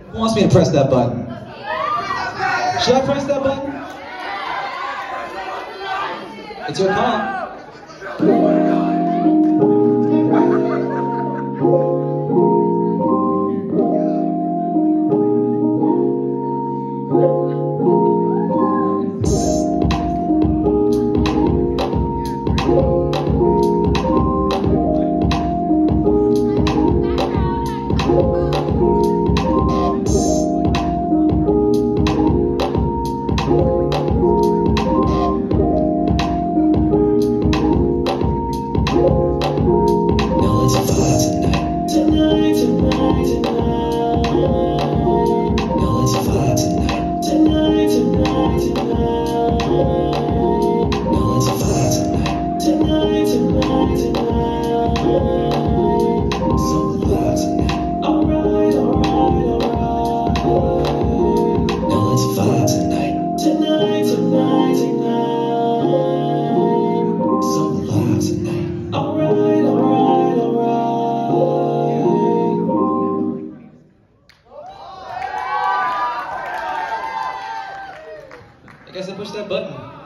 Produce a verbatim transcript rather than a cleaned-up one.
Who wants me to press that button? Should I press that button? It's your call. I guess I pushed that button.